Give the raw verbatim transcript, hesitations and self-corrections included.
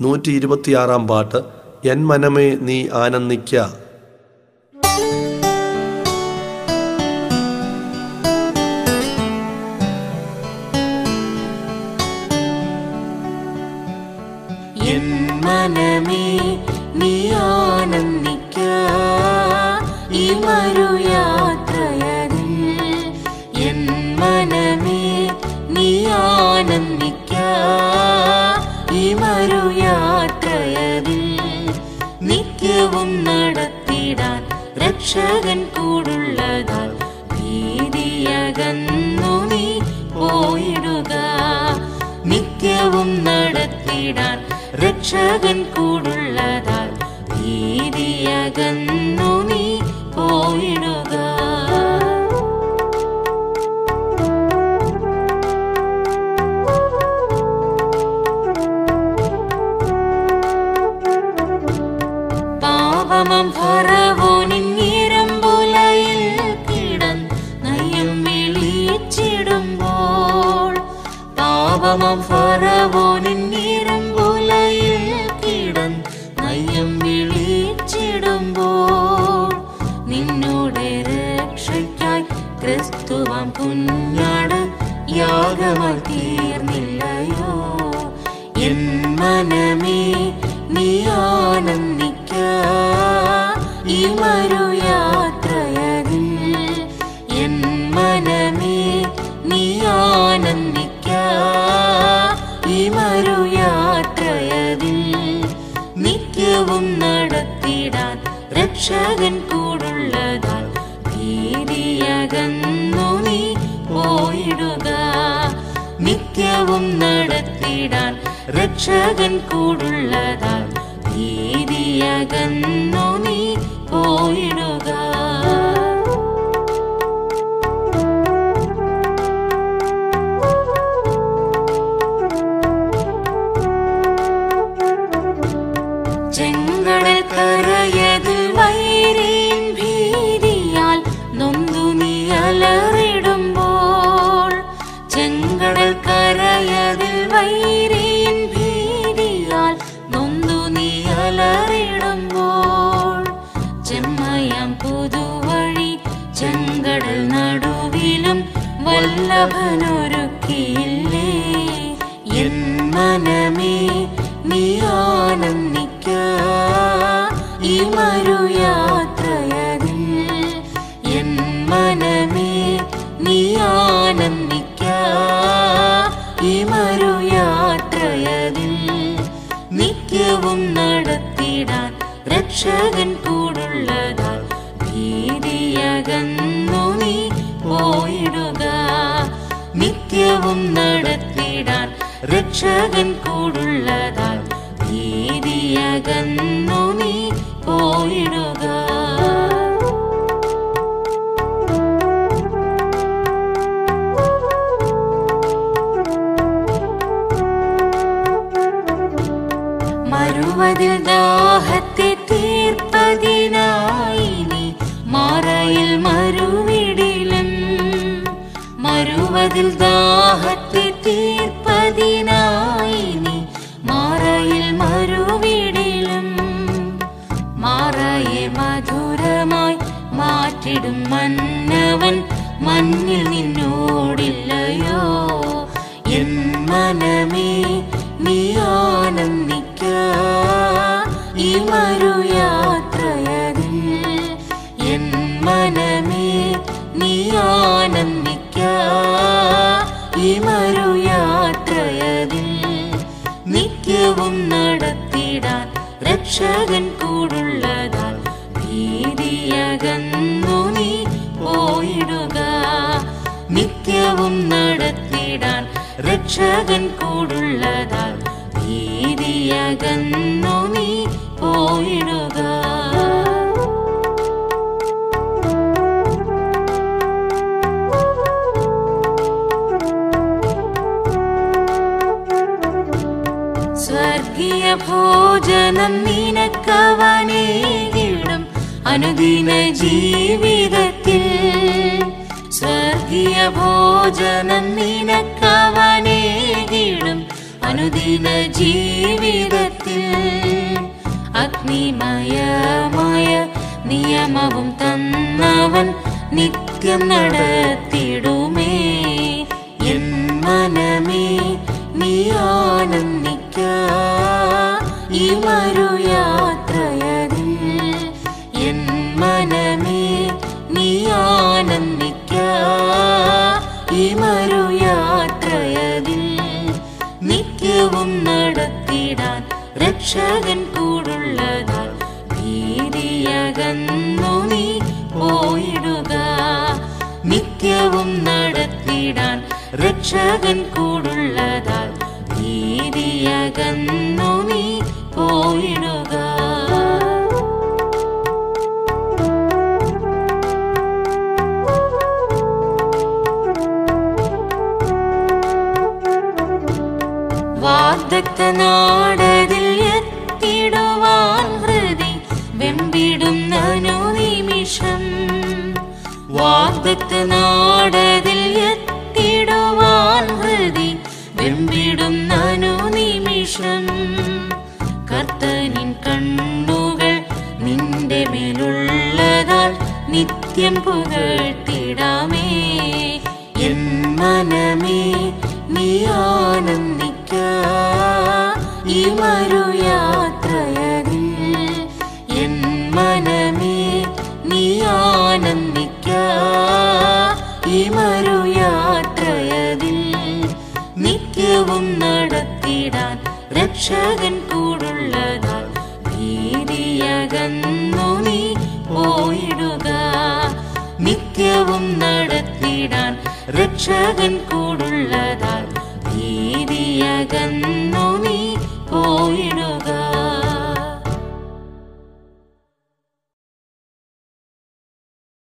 നൂറ്റി ഇരുപത്തിയാറാം പാട്ട്. എൻ മനമേ നീ ആനന്ദിക്ക. എൻ മനമേ നീ ആനന്ദിക്ക, ഈ മരുയാത്രയതിൽ. എൻ മനമേ നീ ആനന്ദിക്ക, ഈ മരുയാത്രയതിൽ. നിത്യവും നടത്തിടാൻ രക്ഷകൻ കൂടുള്ളതാൽ ഭീതിയകന്നു നീ പോയിടുക. നിത്യവും നടത്തിടാൻ രക്ഷകൻ കൂടുള്ളതാൽ ഭീതിയകന്നു നീ പോയിടുക. പാപമം ഫറവോനിൻ ഞരമ്പുലയിൽ കിടന്ന് നയം വിളിച്ചിടുമ്പോൾ, പാപമം ഫറവോനിൻ ഞരമ്പുലയിൽ കിടന്ന് നയം വിളിച്ചിടുമ്പോൾ, നിന്നോടെ രക്ഷയ്ക്കായി ക്രിസ്തുവാം കുഞ്ഞാട് യാഗമായി തീർന്നില്ലയോ. എൻ മനമേ നീ ആനന്ദിക്ക, ഈ മരുയാത്രയതിൽ. എൻ മനമേ നീ ആനന്ദിക്ക, ഈ മരുയാത്രയതിൽ. നിത്യവും നടത്തിടാൻ രക്ഷകൻ കൂടുള്ളതാൽ ഭീതിയകന്നു നീ പോയിടുക. നിത്യവും നടത്തിടാൻ രക്ഷകൻ കൂടുള്ളതാൽ ഭീതിയകന്നു നീ പോയിടുക. ചെങ്കടൽ കരയതിൽ വൈരിൻ ഭീതിയാൽ നൊന്തു നീ അലറിടുമ്പോൾ, ചെങ്കടൽ കരയതിൽ വൈരിൻ ഭീതിയാൽ നൊന്തു നീ അലറിടുമ്പോൾ, ചെമ്മയാം പുതുവഴി ചെങ്കടൽ നടുവിലും വല്ലഭനൊരുക്കിയില്ലേ. എൻ മനമേ നീ ആനന്ദിക്ക, ഈ മരുയാത്രയതിൽ. എൻ മനമേ നീ ആനന്ദിക്ക, ഈ മരുയാത്രയതിൽ. നിത്യവും നടത്തിടാൻ രക്ഷകൻ കൂടുള്ളതാൽ ഭീതിയകന്നു നീ പോയിടുക. നിത്യവും നടത്തിടാൻ രക്ഷകൻ കൂടുള്ളതാൽ ഭീതിയകന്നു നീ പോയിടുക. മരുവതിൽ ദാഹത്തെ തീർപ്പതിനായി നീ മാറയിൽ മരുവിടിലും, മരുവതിൽ ദാഹത്തെ തീർപ്പതിനായി നീ മാറയിൽ മരുവിടിലും. മാറയെ മധുരമായി മാറ്റിടും മന്നവൻ മഞ്ഞിൽ നിന്നോടില്ലയോ. എൻ മനമേ നീ ആനന്ദിക്ക, ഈ മരുയാത്രയതിൽ. എൻ മനമേ നീ ആനന്ദിക്ക, ഈ മരുയാത്രയതിൽ. നിത്യവും നടത്തിടാൻ രക്ഷകൻ കൂടുള്ളതാൽ ഭീതിയകന്നു നീ പോയിടുക. നിത്യവും നടത്തിടാൻ രക്ഷകൻ കൂടുള്ളതാൽ ഭീതിയകന്നു നീ പോയിടുക. സ്വർഗീയ ഭോജനം നിനക്കവനേകിടും അനുദിന ജീവിതത്തിൽ. സ്വർഗീയ ഭോജനം നിനക്കവനേകിടും അനുദിന ജീവിതത്തിൽ. ഈ മറുയാത്രയതിൽ എൻ മനമേ നീ ആനന്ദിക്ക. ഈ മറുയാത്രയതിൽ നിത്യവും നടത്തിടാൻ രക്ഷകൻ കൂടുള്ളതാൽ ഭീതിയകന്നു നീ പോയിടുക. നിത്യവും നടത്തിടാൻ രക്ഷകൻ കൂടുള്ളതാൽ ഭീതിയകന്നു നീ പോയിടുക. വാഗ്ദത്ത നാടതിൽ എത്തിടുവാൻ ഹൃദി വെമ്പിടുന്ന നിമിഷം. വാഗ്ദത്ത നാടതിൽ എത്തിടുവാൻ ഹൃദി വെമ്പിടുന്ന നിമിഷം. കർത്തനിൻ കണ്ണുകൾ നിന്റെ മേലുള്ളതാൽ നിത്യം പുകഴ്ത്തിടാമേ. എൻ മനമേ നീ ആനന്ദിക്ക. ഈ മറുയാത്രയതിൽ എൻ മനമേ നീ ആനന്ദിക്ക. ഈ മറുയാത്രയതിൽ നിത്യവും നടത്തിടാൻ രക്ഷകൻ കൂടുള്ളതാൽ ഭീതിയകന്നു നീ പോയിടുക. നിത്യവും നടത്തിടാൻ രക്ഷകൻ കൂടുള്ളതാൽ ഭീതിയകന്നു